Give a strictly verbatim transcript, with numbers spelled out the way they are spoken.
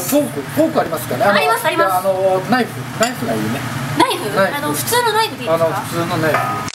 フォークフォークありますかね。 ありますあります。 あのナイフナイフがいいね。 ナイフ？あの普通のナイフでいいですか？ あの普通のナイフ。